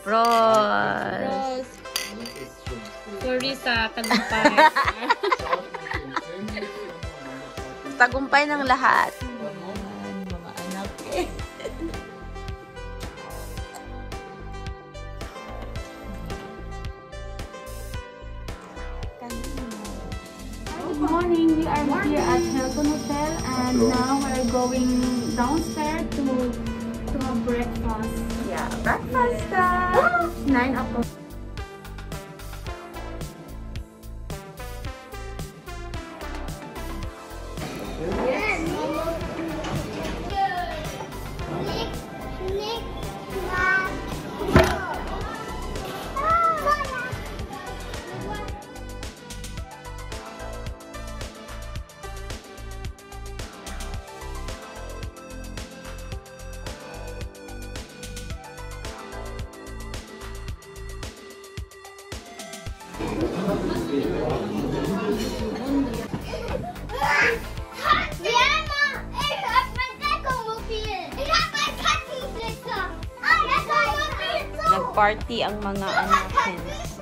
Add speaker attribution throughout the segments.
Speaker 1: Rose.
Speaker 2: Rose. Sorry sa tagumpay.
Speaker 1: Tagumpay ng lahat. Ayan, mga anak eh.
Speaker 2: Good morning. We are here at Hilton Hotel and now we're going downstairs to have breakfast.
Speaker 1: Yeah, breakfast time.
Speaker 2: 9 o'clock.
Speaker 1: Nag-party ang mga anak.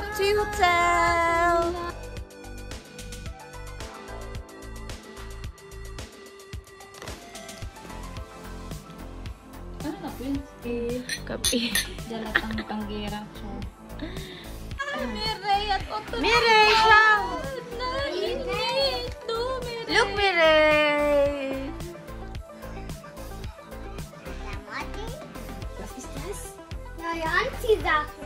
Speaker 1: to hotel.
Speaker 2: Ano na, Quincy?
Speaker 1: Kape.
Speaker 2: Dalatang tanggera. So.
Speaker 1: Miray siya!
Speaker 2: Nainit!
Speaker 1: Look, Miray!
Speaker 3: Was ist das? Neue Anziehsachen.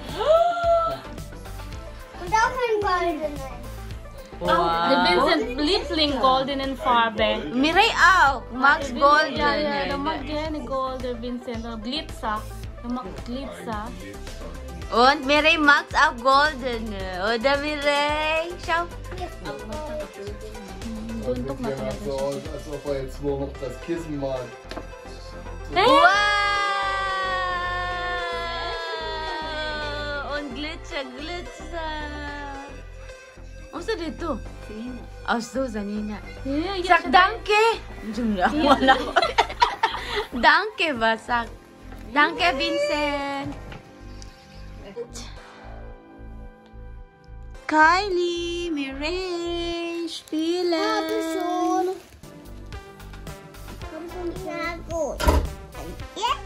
Speaker 3: Und auch ein goldener.
Speaker 2: The Vincent Blitzling Golden and Farbe.
Speaker 1: Miray out! Max Golden.
Speaker 2: Ja, de mag gerne Golden Vincent. Glitzer. De mag Glitzer.
Speaker 1: Und Miray Max out Golden. Oder Miray? Schau.
Speaker 2: Tuntok na
Speaker 4: Ja,
Speaker 2: talaga
Speaker 4: so
Speaker 2: siya.
Speaker 4: aus, als ob er jetzt nur noch das Kissen mal.
Speaker 1: Wow! Und Glitzer, Glitzer. Ano dito? Oh, so, Zanina. Sak, danke! Wala ko. Danke ba, Sak? Danke, Vincent. Kylie, Miray, spielen.
Speaker 3: Habe schon. Komm schon, na gut. Ja.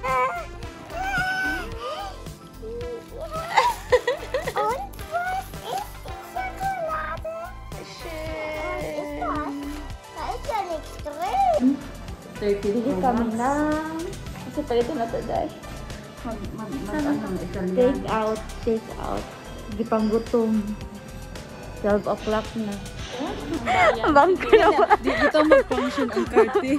Speaker 3: Und was ist die Schokolade? Was ist das? Da ist ja nichts drin.
Speaker 1: Bili kami ng... Kasi pa ito na to, Day. Take out, take out. Di pang gutom. 12 o'clock na. Bangko na ba?
Speaker 2: Dito mag-function ang karte.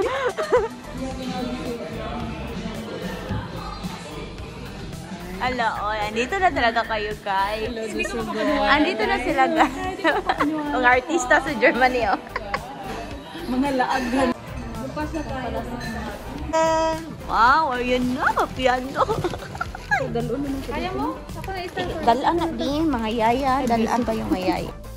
Speaker 1: Ala, oh, andito na talaga kayo, Kai. Andito na sila, guys. Ang artista sa Germany, oh.
Speaker 2: Mga laag. Bukas na tayo.
Speaker 1: Wow, ayun na, piano.
Speaker 2: Kaya mo? Ako na isa.
Speaker 1: Dalaan na din, mga yaya. Dalaan pa yung mga yaya.